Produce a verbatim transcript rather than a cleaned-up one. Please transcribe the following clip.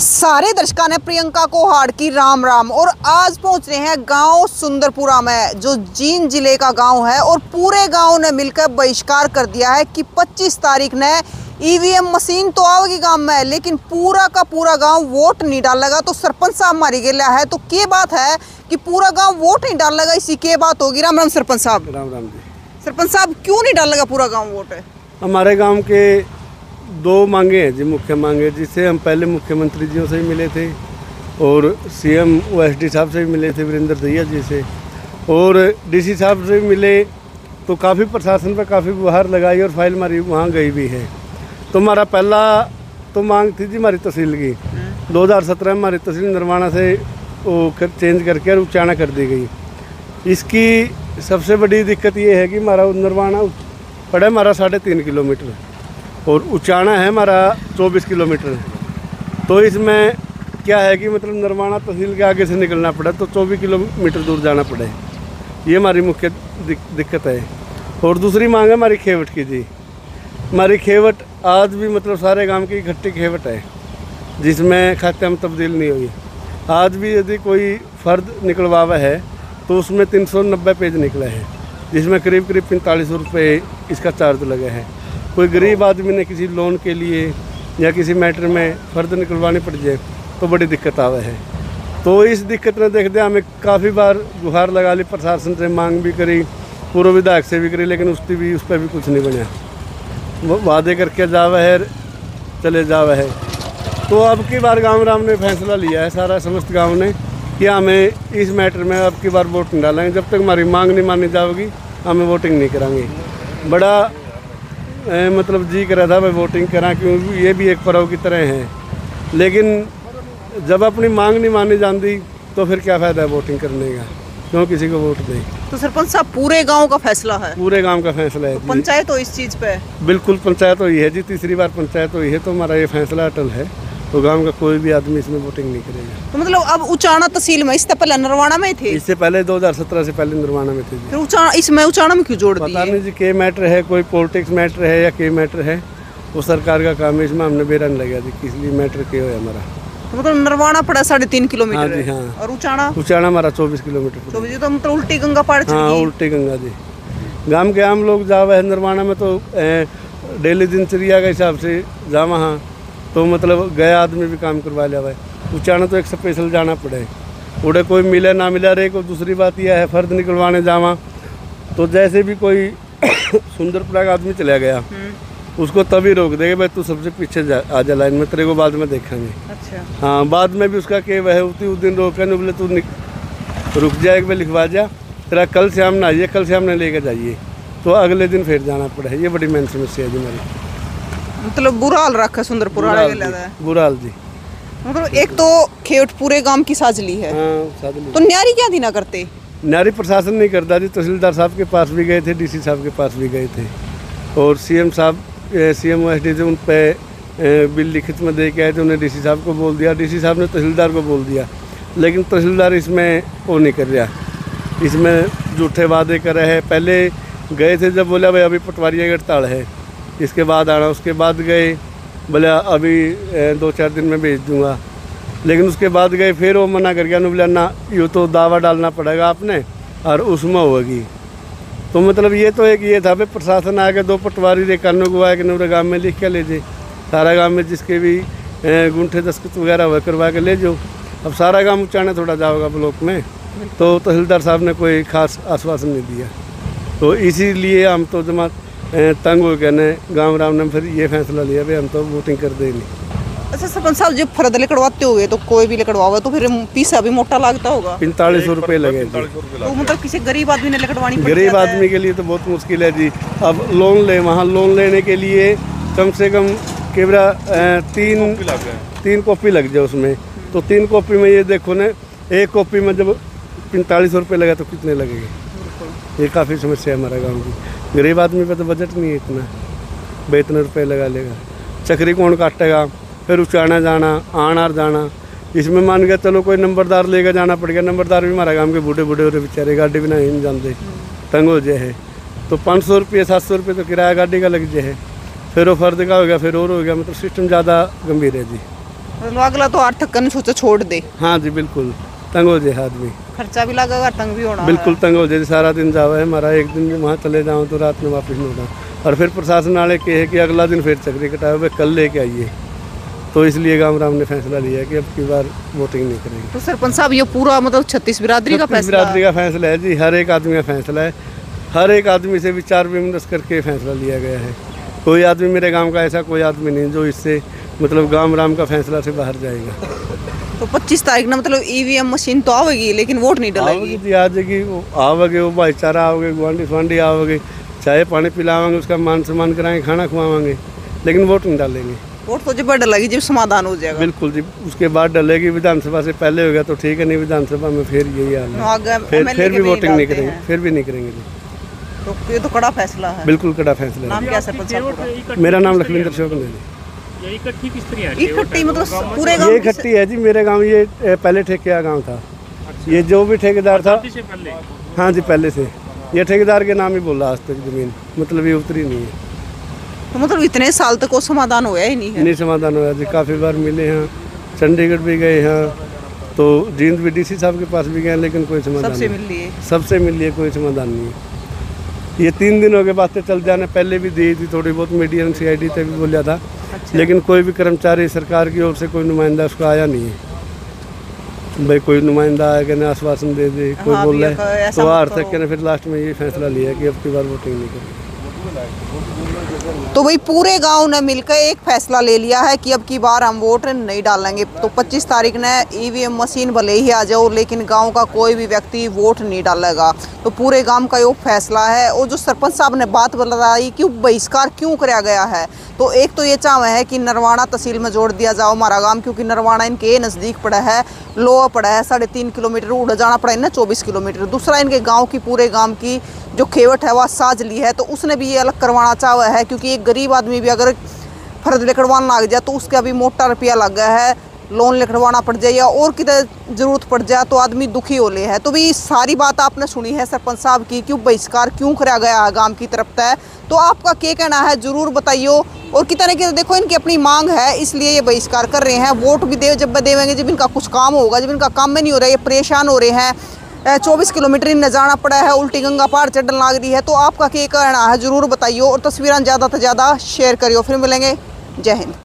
सारे दर्शकों ने प्रियंका को हाड़ की राम राम। और आज पहुंच रहे हैं गांव सुंदरपुरा में, जो जींद जिले का गांव है। और पूरे गांव ने मिलकर बहिष्कार कर दिया है कि पच्चीस तारीख ने ईवीएम मशीन तो आवेगी गांव में, लेकिन पूरा का पूरा गांव वोट नहीं डालेगा। तो सरपंच साहब मारी गया है, तो क्या बात है कि पूरा गांव वोट नहीं डालेगा, इसी के बात होगी। राम राम सरपंच साहब। राम राम जी। सरपंच साहब, क्यों नहीं डालेगा पूरा गाँव वोट? हमारे गांव के दो मांगे हैं जी, मुख्य मांगे, जिससे हम पहले मुख्यमंत्री जी से मिले थे और सीएम व एसडी साहब से भी मिले थे, वीरेंद्र दहिया जी से, और डीसी साहब से भी मिले। तो काफ़ी प्रशासन पर काफ़ी गुहार लगाई और फाइल हमारी वहाँ गई भी है। तो हमारा पहला तो मांग थी जी हमारी तहसील की। दो हज़ार सत्रह में हमारी तहसील नरवाना से वो कर, चेंज करके और उचाना कर दी गई। इसकी सबसे बड़ी दिक्कत ये है कि हमारा नरवाना पड़ा हमारा साढ़े तीन किलोमीटर और उचाना है हमारा चौबीस किलोमीटर। तो इसमें क्या है कि मतलब नरवाना तहसील के आगे से निकलना पड़ा, तो चौबीस किलोमीटर दूर जाना पड़े। ये हमारी मुख्य दिक, दिक्कत है। और दूसरी मांग है हमारी खेवट की जी। हमारी खेवट आज भी मतलब सारे गांव की इकट्ठी खेवट है, जिसमें खाते में तब्दील नहीं हुई। आज भी यदि कोई फ़र्द निकलवावा है तो उसमें तीन सौ नब्बे पेज निकले हैं, जिसमें करीब करीब पैंतालीस रुपये इसका चार्ज लगे है। कोई गरीब आदमी ने किसी लोन के लिए या किसी मैटर में फ़र्द निकलवानी पड़ जाए तो बड़ी दिक्कत आवे है। तो इस दिक्कत में देखते हमें काफ़ी बार गुहार लगा ली, प्रशासन से मांग भी करी, पूर्व विधायक से भी करी, लेकिन उसकी भी उस पर भी कुछ नहीं बना। वो वादे करके जावे है, चले जावे है। तो अब की बार गाँव राम ने फैसला लिया है, सारा समस्त गाँव ने, कि हमें इस मैटर में अब की बार वोट नहीं डालेंगे। जब तक हमारी मांग नहीं मानी जाएगी हमें वोटिंग नहीं कराएंगे। बड़ा ए, मतलब जी करा था मैं वोटिंग करा, क्योंकि ये भी एक पर्व की तरह है। लेकिन जब अपनी मांग नहीं मानी जाती तो फिर क्या फ़ायदा है वोटिंग करने का, क्यों किसी को वोट दें। तो सरपंच साहब, पूरे गांव का फैसला है? पूरे गांव का फैसला है। तो पंचायत हो इस चीज़ पे? बिल्कुल पंचायत हुई है जी, तीसरी बार पंचायत हुई है। तो हमारा ये फैसला अटल है, तो गांव का कोई भी आदमी इसमें वोटिंग नहीं करेगा। तो मतलब अब उचाना तहसील में, इससे पहले नरवाना में थे? इससे पहले दो हज़ार सत्रह से पहले नरवाना में थे। फिर उचाना, इसमें उचाना में क्यों जोड़ दिए? पता नहीं जी, के मैटर है, कोई पॉलिटिक्स मैटर है या के मैटर है, वो सरकार का काम है। इसमें हमने बेरा नहीं लगा जी, किस लिए मैटर के है हमारा। तो मतलब नरवाना पड़ा साढ़े तीन किलोमीटर? हाँ जी हाँ। और उचाना? उचाना हमारा चौबीस किलोमीटर। चौबीस, तो मतलब उल्टी गंगा पार? हाँ, उल्टी गंगा जी। गाँव के आम लोग जावा है नरवाना में, तो डेली दिनचर्या के हिसाब से जा वहाँ, तो मतलब गया आदमी भी काम करवा लिया है। उचाना तो एक स्पेशल जाना पड़े, उड़े कोई मिले ना मिला रहे को। दूसरी बात यह है, फ़र्द निकलवाने जावा तो जैसे भी कोई सुंदरपुरा का आदमी चला गया, उसको तभी रोक देगा, भाई तू सबसे पीछे जा, आ जा लाइन में, तेरे को बाद में देखेंगे। अच्छा। हाँ, बाद में भी उसका के वह उसी उस दिन रोके नहीं, बोले तू रुक जाए, एक बार लिखवा जा, तेरा कल शाम ना आइए, कल शाम ने लेकर जाइए, तो अगले दिन फिर जाना पड़े। ये बड़ी मेन समस्या है जी हमारी। मतलब बुरा हाल रखा सुंदरपुरा है। बुरा हाल जी। मतलब एक तो खेवट पूरे गांव की साजली है। हाँ, साजली। तो न्यारी क्या ना करते? न्यारी प्रशासन नहीं करता जी। तहसीलदार साहब के पास भी गए थे, डीसी साहब के पास भी गए थे, और सीएम साहब सीएम व एसडी से उन पे बिल लिखित में दे के आए थे। उन्हें डीसी साहब को बोल दिया, डीसी साहब ने तहसीलदार को बोल दिया, लेकिन तहसीलदार इसमें वो नहीं कर रहा, इसमें झूठे वादे कर रहे हैं। पहले गए थे जब बोला भाई अभी पटवारी हड़ताल है, इसके बाद आना। उसके बाद गए, बोला अभी दो चार दिन में भेज दूंगा, लेकिन उसके बाद गए फिर वो मना कर गया। न बोला ना, यूँ तो दावा डालना पड़ेगा आपने और उसमें होगी। तो मतलब ये तो एक ये था भाई, प्रशासन आके दो पटवारी रे कानों को आया कि नूरे गाँव में लिख के ले जाए, सारा गाँव में जिसके भी गुंठे दस्तखत वगैरह हुआ करवा के ले जाओ। अब सारा गाँव उचाने थोड़ा जाओगा ब्लॉक में, तो तहसीलदार साहब ने कोई खास आश्वासन नहीं दिया। तो इसीलिए हम तो जमा तंग हो गए ने, गाँव राम ने फिर ये फैसला लिया भाई हम तो वोटिंग कर दे नहीं। अच्छा सरपंच साहब, जब फर्द लिखवाते हो तो कोई भी लिखवाओगे तो फिर पैसा भी मोटा लगता होगा? पैंतालीस सौ रुपये लगे। तो मतलब किसी गरीब आदमी ने लिखवानी पड़ती है? गरीब आदमी के लिए तो बहुत मुश्किल है जी। अब लोन ले, वहाँ लोन लेने के लिए कम से कम केवरा तीन तीन कॉपी लग जाए उसमें। तो तीन कॉपी में ये देखो ना, एक कॉपी में जब पैंतालीस सौ रुपये लगा तो कितने लगेंगे? ये काफ़ी समस्या है हमारा गाँव की। गरीब आदमी का तो बजट नहीं है इतना, भाई इतने रुपये लगा लेगा। चक्री कौन काटेगा, फिर उचाना जाना, आना जाना। इसमें मान गया चलो कोई नंबरदार लेकर जाना पड़ गया, नंबरदार भी हमारा गाँव के बूढ़े बूढ़े हो रहे बेचारे, गाड़ी भी नहीं जानते, तंग हो जाए है। तो पाँच सौ रुपये सात सौ रुपये तो किराया गाड़ी का लग जाए है, फिर वो फर्द का हो गया, फिर और हो गया। मतलब सिस्टम ज़्यादा गंभीर है जी। मतलब अगला तो आठ थक्कन सोचा छोड़ दे। हाँ जी बिल्कुल, तंग हो जाए आदमी, खर्चा भी लगेगा, तंग भी होना बिल्कुल है। तंग हो जाए। सारा दिन जावा है हमारा, एक दिन वहाँ चले जाऊँ तो रात में वापस नहीं होता। और फिर प्रशासन वाले कहे कि अगला दिन फिर चक्री कटाए हुए कल लेके आइए, तो इसलिए गाँव राम ने फैसला लिया कि अब की बार वोटिंग नहीं करेंगे। तो सरपंच साहब ये पूरा मतलब छत्तीस बिरादरी का छत्तीस फैसला बिरादरी का फैसला है जी, हर एक आदमी का फैसला है। हर एक आदमी से विचार विमर्श करके फैसला लिया गया है। कोई आदमी मेरे गांव का ऐसा कोई आदमी नहीं जो इससे मतलब गांव राम का फैसला से बाहर जाएगा। तो पच्चीस तारीख ना मतलब ईवीएम मशीन तो आवेगी लेकिन वोट नहीं आओगे डलेगी। जी, आ जाएगी, वो आओगे, वो भाईचारा आओगे, गुआंढी स्वांढी आओगे, चाय पानी पिलावांगे, उसका मान सम्मान कराएंगे, खाना खुआवांगे, लेकिन वोट नहीं डालेंगे। वोट तो जब डलेगी जब समाधान हो जाएगा। बिल्कुल जी, उसके बाद डलेगी। विधानसभा से पहले हो गया तो ठीक है, नहीं विधानसभा में फिर यही हाल है, आगे फिर एमएलए फिर के भी भी वोटिंग नहीं डालते करेंगे, हैं। फिर भी नहीं करेंगे जी। तो ये तो कड़ा फैसला है। बिल्कुल कड़ा फैसला नाम है। क्या है सरपंच साहब पूरा? मेरा नाम लखविंदर शोक है। ये इकट्ठी किस तरह है? इकट्ठी मतलब पूरे गांव ये की इकट्ठी है जी, मेरे गांव ये ए, पहले ठेकेदार गांव था। ये जो भी ठेकेदार था, शादी से पहले हाँ जी पहले से, ये ठेकेदार के नाम ही बोला आज तक जमीन, मतलब ये उतरी नहीं है। तो मतलब इतने साल तक वो समाधान होया ही नहीं है। नहीं समाधान हुआ जी, काफ़ी बार मिले हैं, चंडीगढ़ भी गए हैं, तो जींद भी डीसी साहब के पास भी गए, लेकिन कोई समाधान सबसे नहीं। मिल लिए। सबसे मिल लिए, कोई समाधान नहीं है। ये तीन दिनों के बातें चल जाने, पहले भी दी थी थोड़ी बहुत, मीडियम सी आई डी तक भी बोला था, अच्छा। लेकिन कोई भी कर्मचारी सरकार की ओर से कोई नुमाइंदा उसका आया नहीं है। भाई कोई नुमाइंदा आएगा ना आश्वासन दे दे, कोई हाँ, बोल भैया, रहा है, ऐसा तो मत हार करो। तक के फिर लास्ट में ये फैसला लिया कि अब की बार वोटिंग नहीं करेंगे। तो भाई पूरे गांव ने मिलकर एक फैसला ले लिया है कि अब की बार हम वोट नहीं डालेंगे। तो पच्चीस तारीख ने ईवीएम मशीन भले ही आ जाओ, लेकिन गांव का कोई भी व्यक्ति वोट नहीं डालेगा। तो पूरे गांव का ये फैसला है। और जो सरपंच साहब ने बात बताई कि बहिष्कार क्यों कराया गया है, तो एक तो ये चाह है कि नरवाना तहसील में जोड़ दिया जाओ हमारा गांव, क्योंकि नरवाना इनके नज़दीक पड़ा है, लोहा पड़ा है, साढ़े तीन किलोमीटर उड़ जाना पड़ा है ना, चौबीस किलोमीटर। दूसरा इनके गांव की पूरे गांव की जो खेवट है वह साज ली है, तो उसने भी ये अलग करवाना चाहा है, क्योंकि एक गरीब आदमी भी अगर फर्ज लिखवाना लग जाए तो उसका भी मोटा रुपया लग गया है, लोन लिखवाना पड़ जाए या और कितने जरूरत पड़ जाए तो आदमी दुखी हो ले है। तो भी सारी बात आपने सुनी है सरपंच साहब की, क्यों बहिष्कार क्यों कराया गया है गांव की तरफ तय। तो आपका क्या कहना है जरूर बताइए। और कितने की देखो इनकी अपनी मांग है, इसलिए ये बहिष्कार कर रहे हैं। वोट भी दे जब देवेंगे जब इनका कुछ काम होगा, जब इनका काम में नहीं हो रहा है, ये परेशान हो रहे हैं। चौबीस किलोमीटर इन्हें जाना पड़ा है, उल्टी गंगा पार चढ़ने लग रही है। तो आपका क्या कहना है जरूर बताइए और तस्वीरें ज़्यादा से ज़्यादा शेयर करियो। फिर मिलेंगे, जय हिंद।